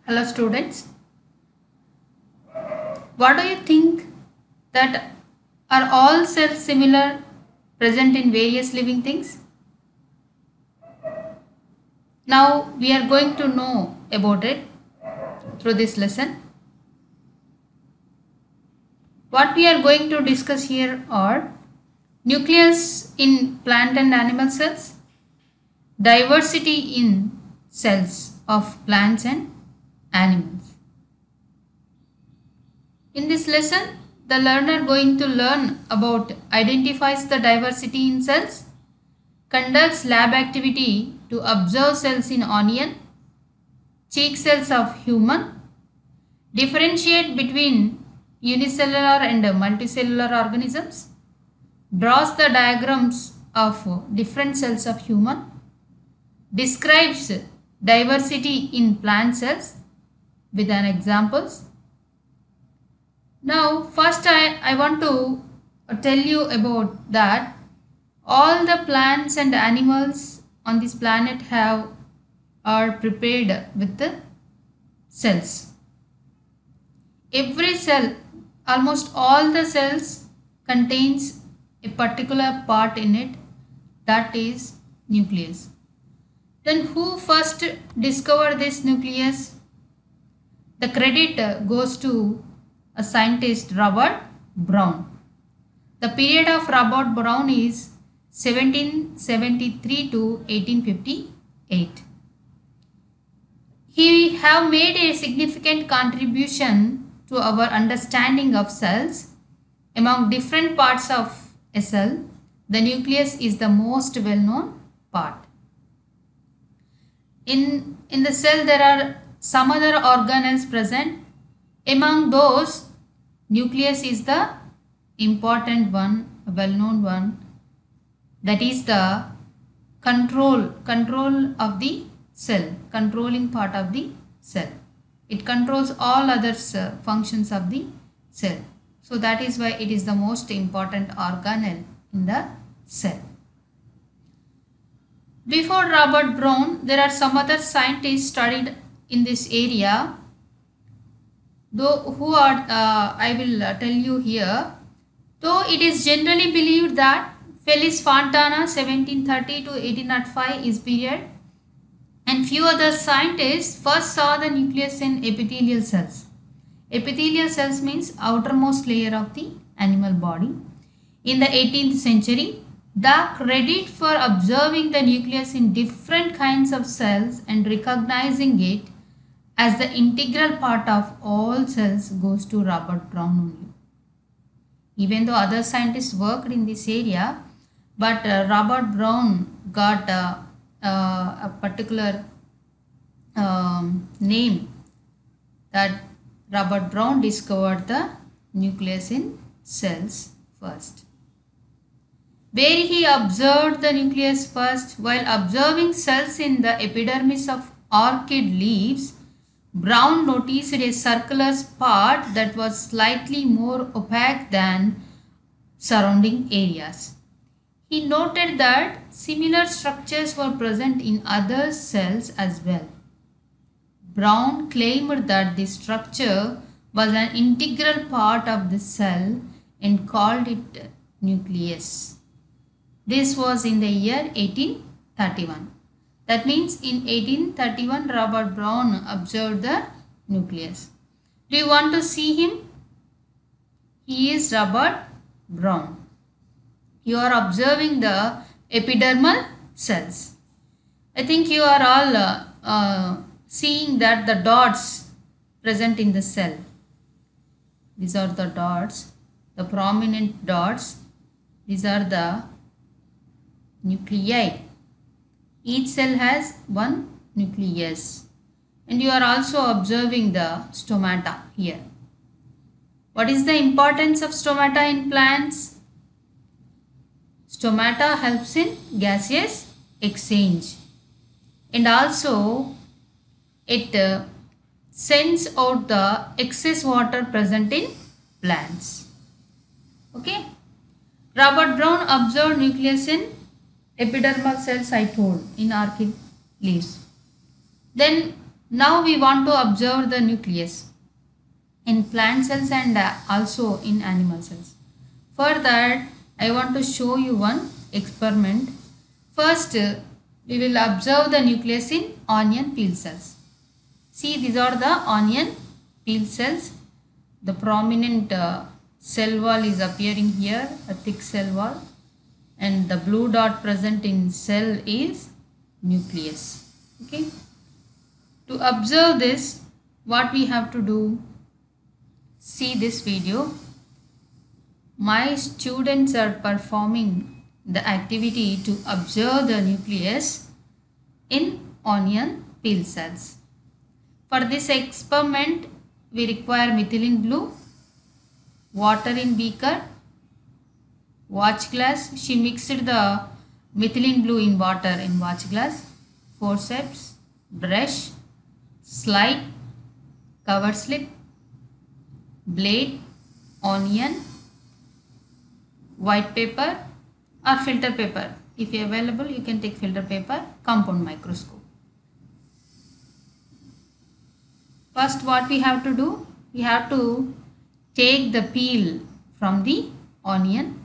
Hello students, what do you think that are all cells similar present in various living things? Now we are going to know about it through this lesson. What we are going to discuss here are nucleus in plant and animal cells, diversity in cells of plants and animals. In this lesson, the learner going to learn about identifies the diversity in cells, conducts lab activity to observe cells in onion, cheek cells of human, differentiate between unicellular and multicellular organisms, draws the diagrams of different cells of human, describes diversity in plant cells with an examples. Now first I want to tell you about that all the plants and animals on this planet are prepared with the cells. Every cell, almost all the cells contains a particular part in it, that is nucleus. Then who first discovered this nucleus? The credit goes to a scientist, Robert Brown. The period of Robert Brown is 1773 to 1858. He have made a significant contribution to our understanding of cells. Among different parts of a cell, the nucleus is the most well-known part. In the cell there are some other organelles present. Among those, nucleus is the important one, a well-known one, that is the control of the cell, controlling part of the cell. It controls all other functions of the cell. So that is why it is the most important organelle in the cell. Before Robert Brown, there are some other scientists studied in this area, though who are I will tell you here. Though it is generally believed that Felix Fontana 1730 to 1805 is period, and few other scientists first saw the nucleus in epithelial cells. Epithelial cells means outermost layer of the animal body. In the 18th century, the credit for observing the nucleus in different kinds of cells and recognizing it as the integral part of all cells goes to Robert Brown only. Even though other scientists worked in this area, but Robert Brown got a particular name, that Robert Brown discovered the nucleus in cells first. Where he observed the nucleus first, while observing cells in the epidermis of orchid leaves, Brown noticed a circular spot that was slightly more opaque than surrounding areas. He noted that similar structures were present in other cells as well. Brown claimed that this structure was an integral part of the cell and called it nucleus. This was in the year 1831. That means in 1831 Robert Brown observed the nucleus. Do you want to see him? He is Robert Brown. You are observing the epidermal cells. I think you are all seeing that the dots present in the cell. These are the dots, the prominent dots. These are the nuclei. Each cell has one nucleus. And you are also observing the stomata here. What is the importance of stomata in plants? Stomata helps in gaseous exchange, and also it sends out the excess water present in plants. Okay. Robert Brown observed nucleus in epidermal cells, I told, in orchid leaves. Then Now we want to observe the nucleus in plant cells and also in animal cells. For that, I want to show you one experiment. First, we will observe the nucleus in onion peel cells. See, these are the onion peel cells. The prominent cell wall is appearing here, a thick cell wall, and the blue dot present in cell is nucleus. Okay. To observe this, what we have to do? See this video. My students are performing the activity to observe the nucleus in onion peel cells. For this experiment, we require methylene blue, water in beaker, watch glass. She mixed the methylene blue in water in watch glass, forceps, brush, slide, cover slip, blade, onion, white paper or filter paper. If available, you can take filter paper, compound microscope. First, what we have to do? We have to take the peel from the onion.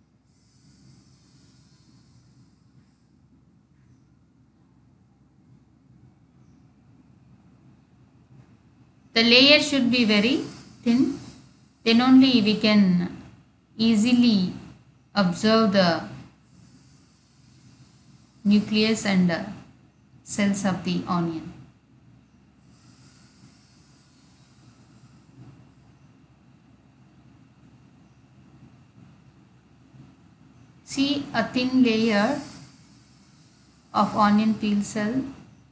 The layer should be very thin, then only we can easily observe the nucleus and cells of the onion. See a thin layer of onion peel cell.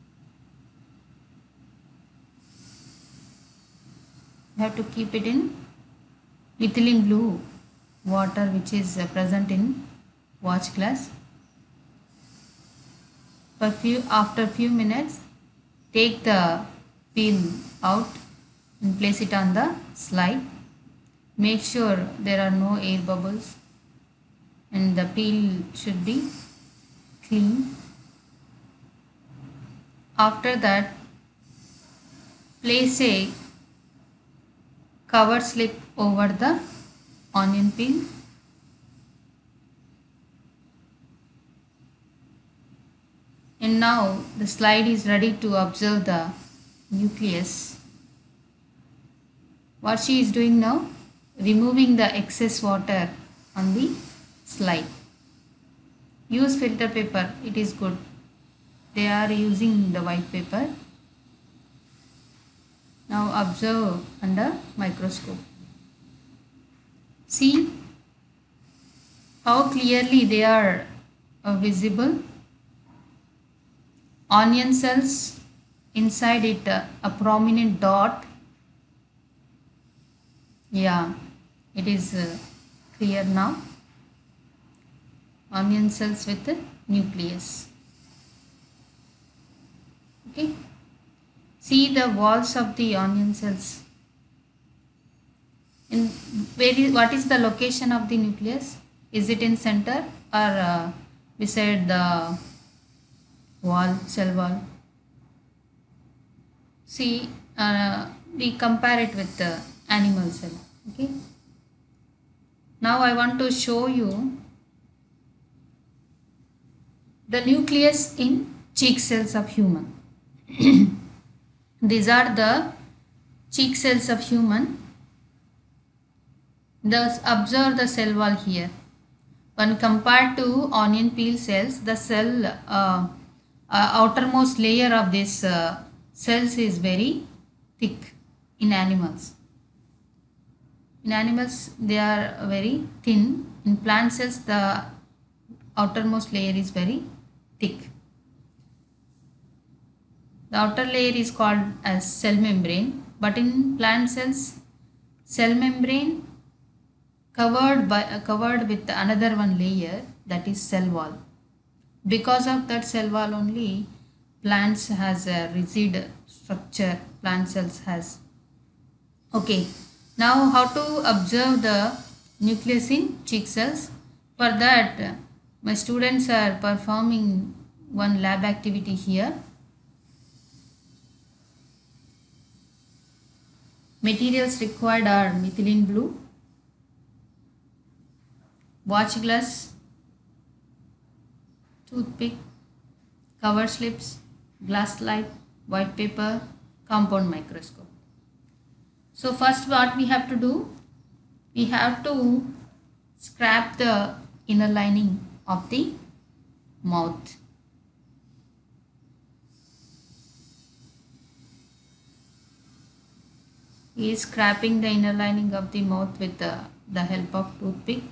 You have to keep it in methylene blue water, which is present in watch glass. After few minutes, take the peel out and place it on the slide. Make sure there are no air bubbles and the peel should be clean. After that, place a cover slip over the onion peel. And now the slide is ready to observe the nucleus. What she is doing now? Removing the excess water on the slide. Use filter paper, it is good. They are using the white paper. Now observe under microscope. See how clearly they are visible. Onion cells, inside it a prominent dot. Yeah, it is clear now. Onion cells with the nucleus. Okay. See the walls of the onion cells. What is the location of the nucleus? Is it in center or beside the wall, cell wall? See, we compare it with the animal cell. Okay. Now I want to show you the nucleus in cheek cells of human. These are the cheek cells of human. Thus observe the cell wall here. When compared to onion peel cells, the cell outermost layer of this cells is very thick in animals. In animals they are very thin. In plant cells the outermost layer is very thick. The outer layer is called as cell membrane, but in plant cells, cell membrane covered with another one layer, that is cell wall. Because of that cell wall only, plants has a rigid structure. Plant cells has. Okay. Now how to observe the nucleus in cheek cells? For that, my students are performing one lab activity here. Materials required are methylene blue, watch glass, toothpick, cover slips, glass slide, white paper, compound microscope. So first what we have to do, we have to scrap the inner lining of the mouth. He is scraping the inner lining of the mouth with the help of toothpick.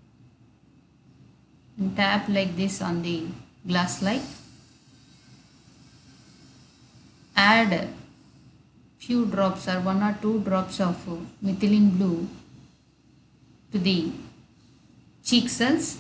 And tap like this on the glass slide. Add few drops or 1 or 2 drops of methylene blue to the cheek cells.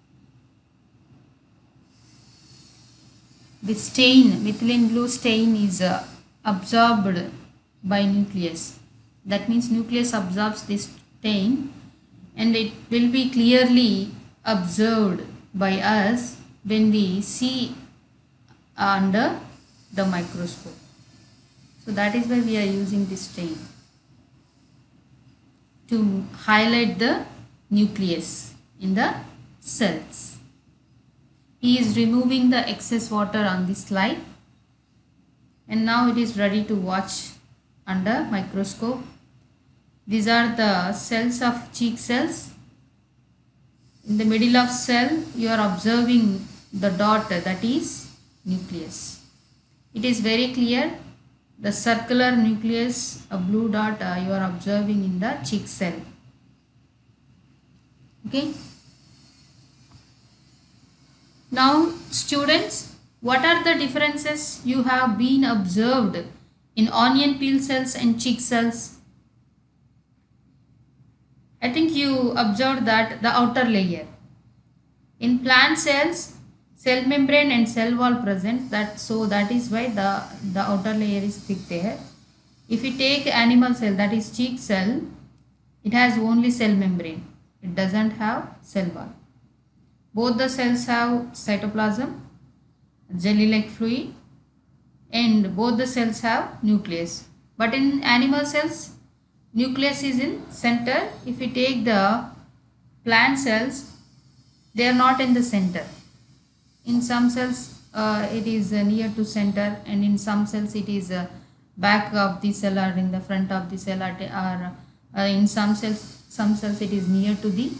The stain, methylene blue stain, is absorbed by nucleus. That means nucleus absorbs this stain and it will be clearly observed by us when we see under the microscope. So that is why we are using this stain to highlight the nucleus in the cells. He is removing the excess water on this slide and now it is ready to watch under microscope. These are the cells of cheek cells. In the middle of cell you are observing the dot, that is nucleus. It is very clear. The circular nucleus, a blue dot, you are observing in the cheek cell. Okay. Now students, what are the differences you have been observed in onion peel cells and cheek cells? I think you observed that the outer layer. In plant cells, cell membrane and cell wall present, that is why the outer layer is thick there. If you take animal cell, that is cheek cell, it has only cell membrane. It doesn't have cell wall. Both the cells have cytoplasm, jelly-like fluid, and both the cells have nucleus. But in animal cells, nucleus is in center. If you take the plant cells, they are not in the center. In some cells it is near to center, and in some cells it is back of the cell or in the front of the cell, or in some cells it is near to the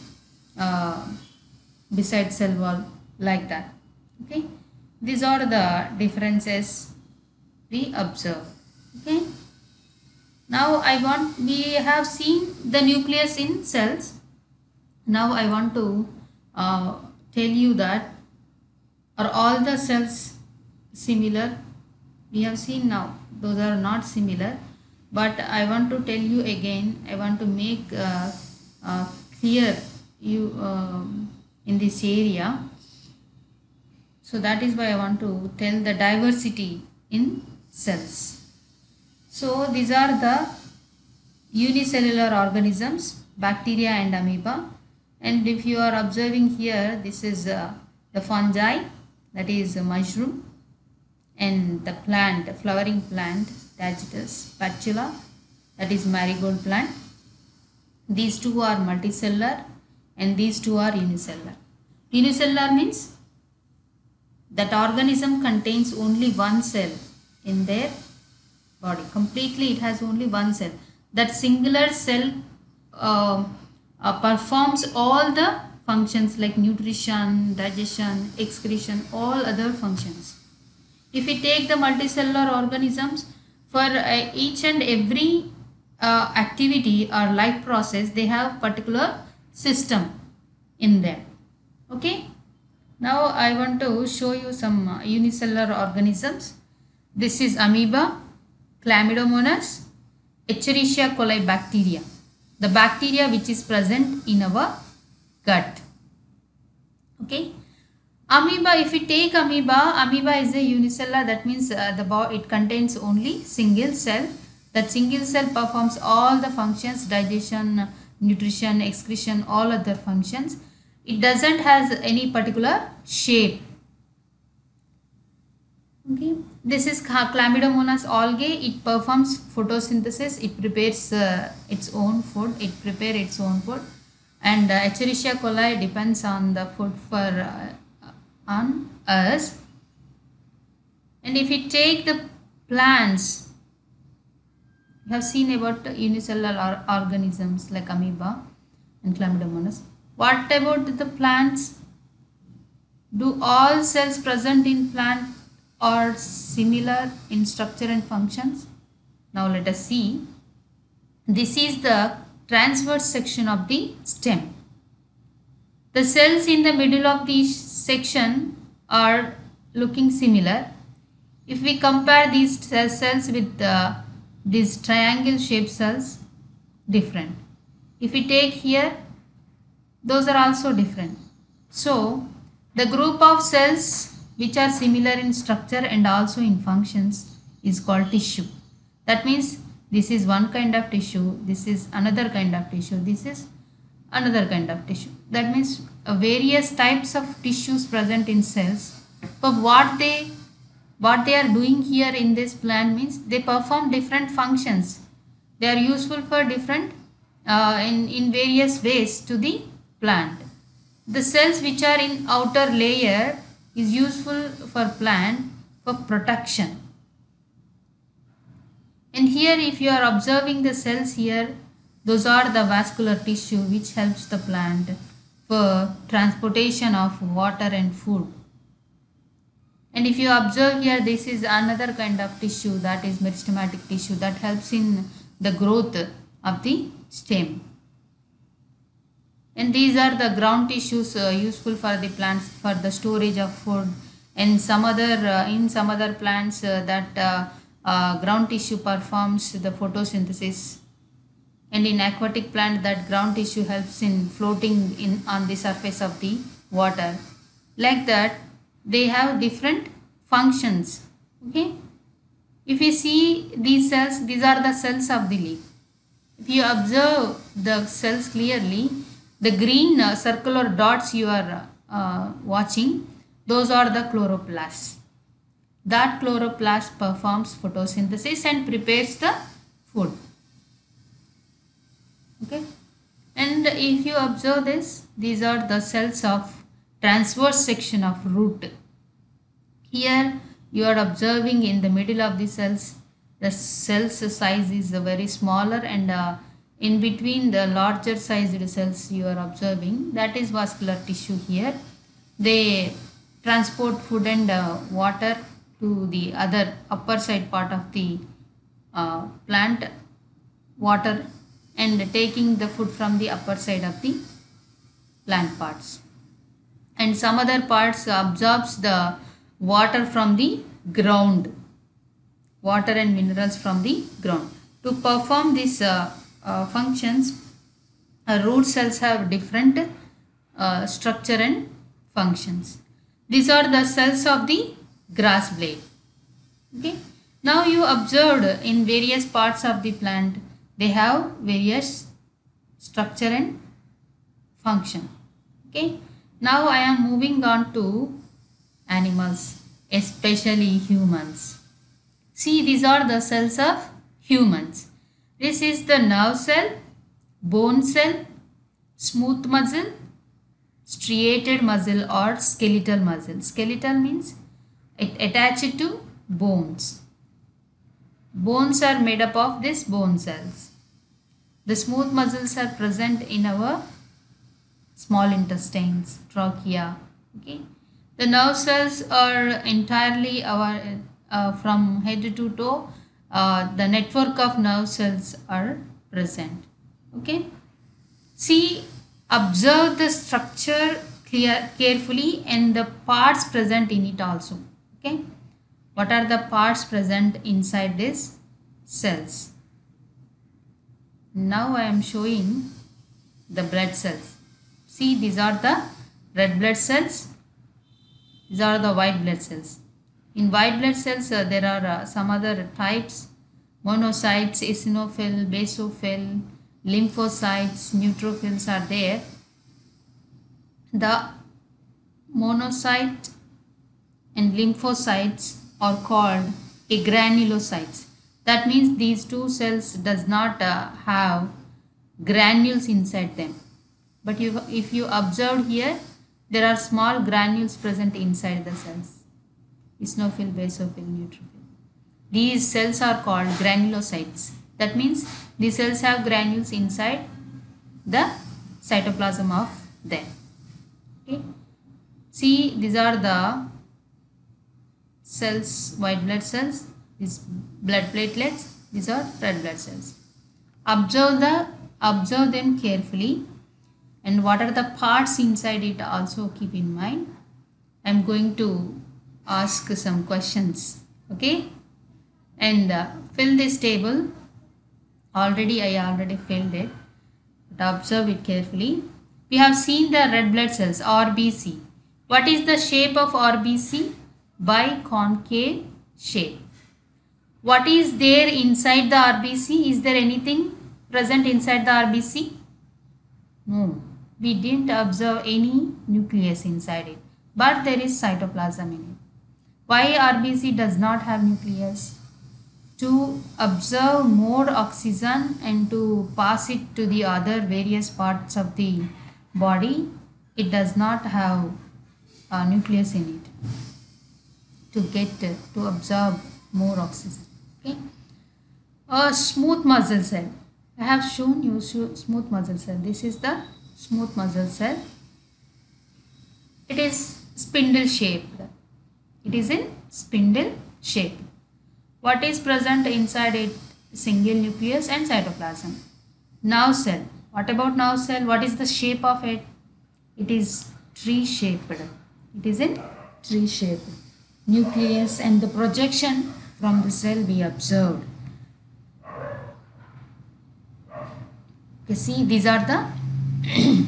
beside cell wall, like that. Okay, these are the differences we observe. Okay. Now we have seen the nucleus in cells. Now I want to tell you that, are all the cells similar? We have seen now those are not similar, but I want to tell you again, I want to make clear you in this area. So that is why I want to tell the diversity in cells. So these are the unicellular organisms, bacteria and amoeba. And if you are observing here, this is the fungi, that is a mushroom, and the plant, flowering plant, Tagetes spatula, that is marigold plant. These two are multicellular and these two are unicellular. Unicellular means that organism contains only one cell in their body. Completely it has only one cell. That singular cell performs all the functions like nutrition, digestion, excretion, all other functions. If we take the multicellular organisms, for each and every activity or life process, they have particular system in them. Okay. Now I want to show you some unicellular organisms. This is amoeba, Chlamydomonas, Escherichia coli bacteria, the bacteria which is present in our gut. Okay. Amoeba, if we take amoeba is a unicellular, that means it contains only single cell. That single cell performs all the functions, digestion, nutrition, excretion, all other functions. It doesn't has any particular shape. Okay. This is Chlamydomonas algae. It performs photosynthesis. It prepares its own food. And Escherichia coli depends on the food for on us. And if we take the plants, you have seen about unicellular organisms like amoeba and Chlamydomonas. What about the plants? Do all cells present in plant are similar in structure and functions? Now let us see. This is the transverse section of the stem. The cells in the middle of the section are looking similar. If we compare these cells with these triangle shaped cells, different. If we take here, those are also different. So the group of cells which are similar in structure and also in functions is called tissue. That means this is one kind of tissue, this is another kind of tissue, this is another kind of tissue. That means various types of tissues present in cells. But what they are doing here in this plant means they perform different functions. They are useful for different in various ways to the plant. The cells which are in outer layer is useful for plant for protection. And here if you are observing the cells here, those are the vascular tissue which helps the plant for transportation of water and food. And if you observe here, this is another kind of tissue, that is meristematic tissue, that helps in the growth of the stem. And these are the ground tissues useful for the plants for the storage of food. And some other in some other plants that ground tissue performs the photosynthesis. And in aquatic plant, that ground tissue helps in floating in on the surface of the water. Like that, they have different functions. Okay. If you see these cells, these are the cells of the leaf. If you observe the cells clearly, the green circular dots you are watching, those are the chloroplasts. That chloroplast performs photosynthesis and prepares the food. Okay. And if you observe this, these are the cells of transverse section of root. Here you are observing in the middle of the cells, the cell's size is very smaller, and in between the larger sized cells you are observing, that is vascular tissue here. They transport food and water to the other upper side part of the plant, water, and taking the food from the upper side of the plant parts. And some other parts absorbs the water from the ground, water and minerals from the ground. To perform these functions, root cells have different structure and functions. These are the cells of the grass blade. Okay. Now you observed in various parts of the plant, they have various structure and function. Okay. Now I am moving on to animals, especially humans. See, these are the cells of humans. This is the nerve cell, bone cell, smooth muscle, striated muscle or skeletal muscle. Skeletal means it attached to bones. Bones are made up of these bone cells. The smooth muscles are present in our small intestines, trachea. Okay. The nerve cells are entirely our from head to toe. The network of nerve cells are present. Okay. See, observe the structure carefully and the parts present in it also. Okay. What are the parts present inside these cells? Now I am showing the blood cells. See, these are the red blood cells. These are the white blood cells. In white blood cells, there are some other types: monocytes, eosinophil, basophil, lymphocytes, neutrophils are there. The monocyte and lymphocytes are called a granulocytes. That means these two cells does not have granules inside them. But if you observe here, there are small granules present inside the cells. Eosinophil, basophil, neutrophil. These cells are called granulocytes. That means these cells have granules inside the cytoplasm of them. Okay. See, these are the cells, white blood cells, these blood platelets, these are red blood cells. Observe them carefully, and what are the parts inside it also keep in mind. I am going to ask some questions, okay, and fill this table. I already filled it, but observe it carefully. We have seen the red blood cells, RBC. What is the shape of RBC? Biconcave shape. What is there inside the RBC? Is there anything present inside the RBC? No, we didn't observe any nucleus inside it, but there is cytoplasm in it. Why RBC does not have nucleus? To absorb more oxygen and to pass it to the other various parts of the body, it does not have a nucleus in it to absorb more oxygen. Okay. A smooth muscle cell. I have shown you smooth muscle cell. This is the smooth muscle cell. It is spindle shaped. It is in spindle shape. What is present inside it? Single nucleus and cytoplasm. Nerve cell. What about nerve cell? What is the shape of it? It is tree shaped. It is in tree shaped. Nucleus and the projection from the cell we observed. You see, these are the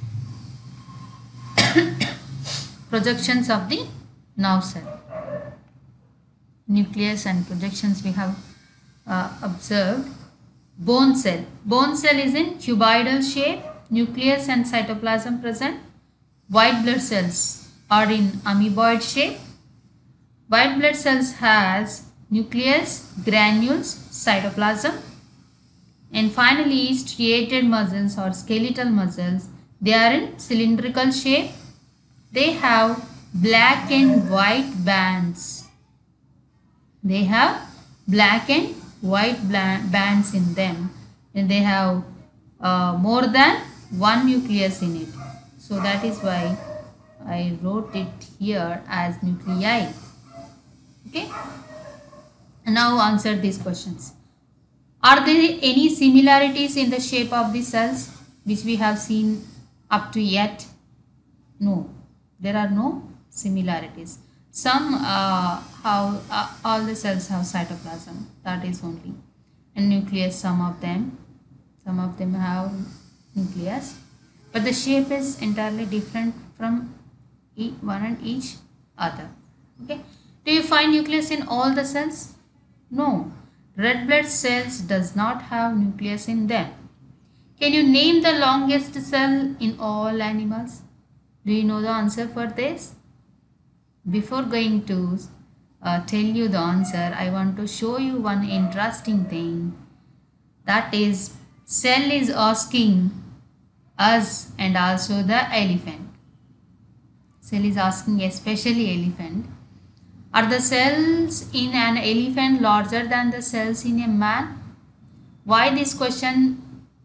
projections of the nerve cell. Nucleus and projections we have observed. Bone cell. Bone cell is in cuboidal shape. Nucleus and cytoplasm present. White blood cells are in amoeboid shape. White blood cells has nucleus, granules, cytoplasm. And finally, striated muscles or skeletal muscles, they are in cylindrical shape. They have black and white bands. They have black and white bands in them, and they have more than one nucleus in it. So that is why I wrote it here as nuclei. Okay. And now answer these questions. Are there any similarities in the shape of the cells which we have seen up to yet? No, there are no similarities. Some all the cells have cytoplasm, that is only, and nucleus, some of them have nucleus, but the shape is entirely different from one and each other. Okay. Do you find nucleus in all the cells? No. Red blood cells does not have nucleus in them. Can you name the longest cell in all animals? Do you know the answer for this? Before going to tell you the answer, I want to show you one interesting thing. That is, cell is asking us and also the elephant. Cell is asking especially elephant. Are the cells in an elephant larger than the cells in a man? Why this question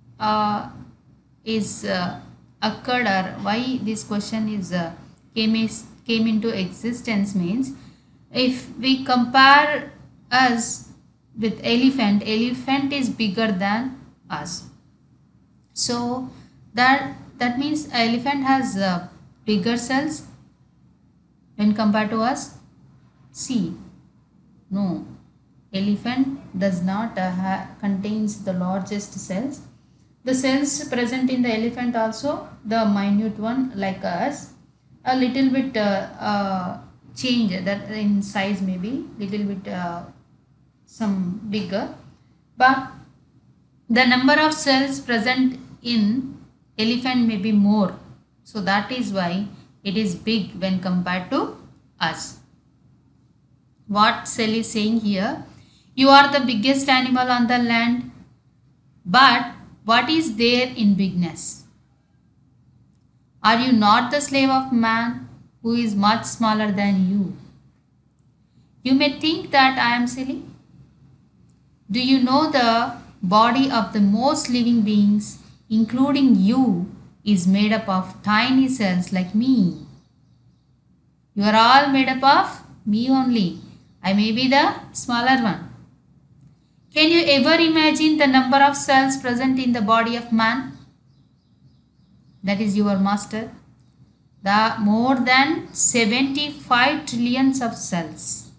is occurred, or why this question is came into existence means, if we compare us with elephant is bigger than us. So that means elephant has bigger cells when compared to us. See, no, elephant does not contains the largest cells. The cells present in the elephant also, the minute one like us, a little bit change that in size, maybe little bit some bigger, but the number of cells present in elephant may be more, so that is why it is big when compared to us. What cell is saying here? You are the biggest animal on the land, but what is there in bigness? Are you not the slave of man who is much smaller than you? You may think that I am silly. Do you know the body of the most living beings, including you, is made up of tiny cells like me? You are all made up of me only. I may be the smaller one. Can you ever imagine the number of cells present in the body of man? That is your master. The more than 75 trillions of cells.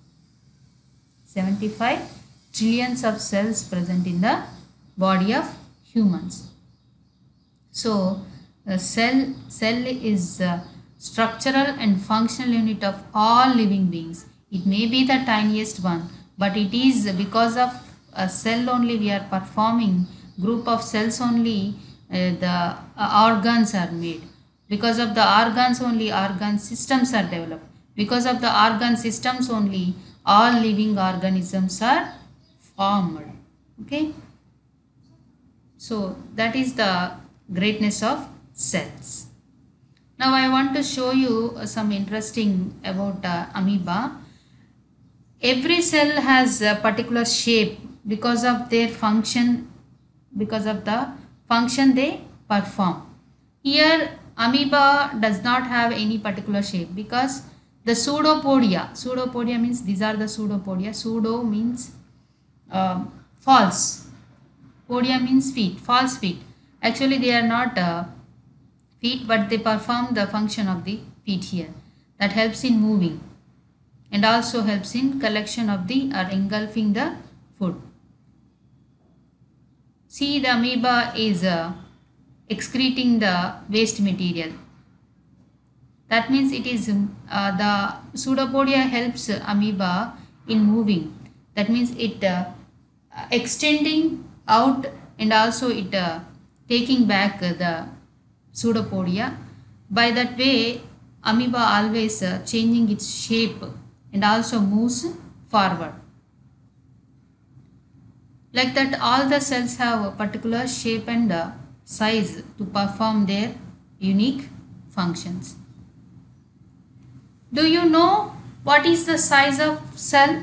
75 trillions of cells present in the body of humans. So, a cell is a structural and functional unit of all living beings. It may be the tiniest one, but it is because of a cell only we are performing, group of cells only the organs are made. Because of the organs only organ systems are developed. Because of the organ systems only all living organisms are formed. Okay. So that is the greatness of cells. Now I want to show you some interesting about amoeba. Every cell has a particular shape because of their function, because of the function they perform. Here amoeba does not have any particular shape because the pseudopodia means these are the pseudopodia. Pseudo means false, podia means feet, false feet. Actually they are not feet, but they perform the function of the feet here. That helps in moving and also helps in collection of the or engulfing the food. See, the amoeba is excreting the waste material. That means it is the pseudopodia helps amoeba in moving. That means it extending out and also it taking back the pseudopodia. By that way amoeba always changing its shape and also moves forward. Like that all the cells have a particular shape and size to perform their unique functions. Do you know what is the size of cell?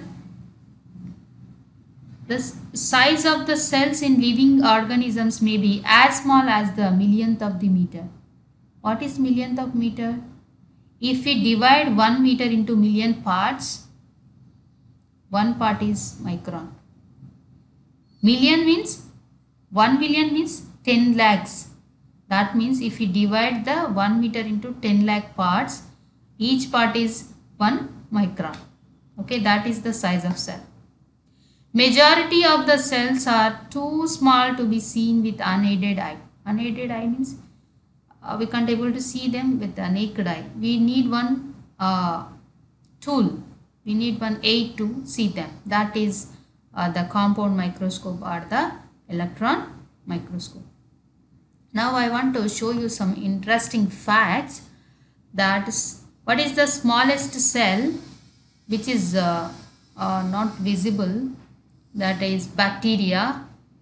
The size of the cells in living organisms may be as small as the millionth of the meter. What is millionth of meter? If we divide 1 meter into million parts, one part is micron. Million means 1 million means 10 lakhs. That means if we divide the 1 meter into 10 lakh parts, each part is 1 micron. Okay, that is the size of cell. Majority of the cells are too small to be seen with unaided eye. Unaided eye means we can't able to see them with the naked eye. We need one tool. We need one aid to see them. That is the compound microscope or the electron microscope. Now I want to show you some interesting facts. That is, what is the smallest cell which is not visible? That is bacteria.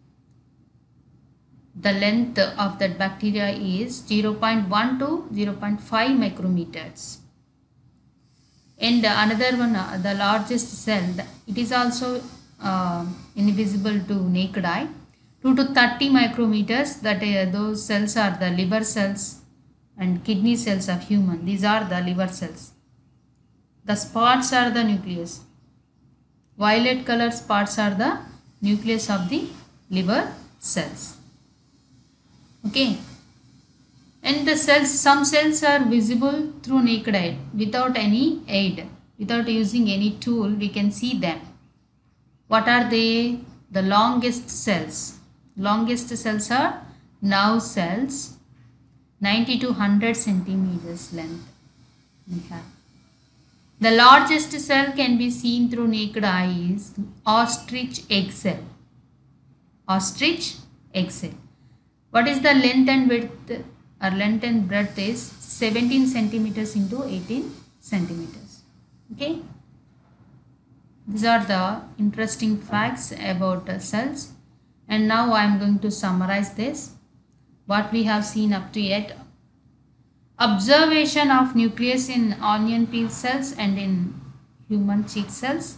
The length of that bacteria is 0.1 to 0.5 micrometers. And another one, the largest cell, it is also invisible to naked eye, 2 to 30 micrometers. That those cells are the liver cells and kidney cells of human. These are the liver cells. The spots are the nucleus. Violet color spots are the nucleus of the liver cells. Okay, and the cells, some cells are visible through naked eye without any aid, without using any tool we can see them. What are they? The longest cells. Longest cells are nerve cells, 90 to 100 centimeters length we have. The largest cell can be seen through naked eye is ostrich egg cell. Ostrich egg cell. What is the length and width or length and breadth is 17 centimeters into 18 centimeters. Okay. These are the interesting facts about cells. And now I am going to summarize this, what we have seen up to yet. Observation of nucleus in onion peel cells and in human cheek cells.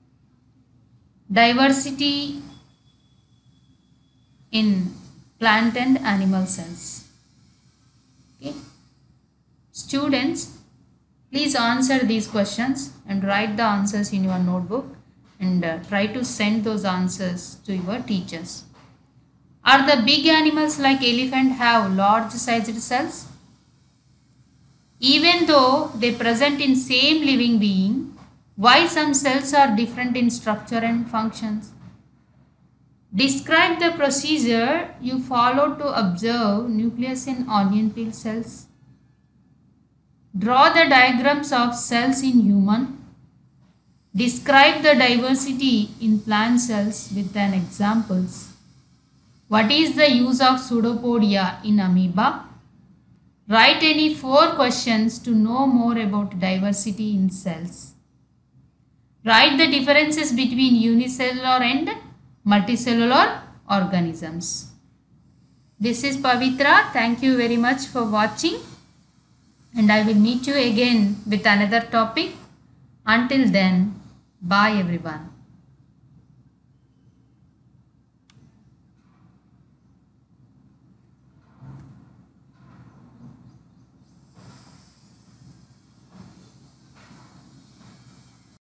Diversity in plant and animal cells. Okay. Students, please answer these questions and write the answers in your notebook and try to send those answers to your teachers. Are the big animals like elephant have large sized cells? Even though they present in same living being, why some cells are different in structure and functions? Describe the procedure you follow to observe nucleus in onion peel cells. Draw the diagrams of cells in human. Describe the diversity in plant cells with an examples. What is the use of pseudopodia in amoeba? Write any 4 questions to know more about diversity in cells. Write the differences between unicellular and multicellular organisms. This is Pavitra. Thank you very much for watching, and I will meet you again with another topic. Until then, bye everyone.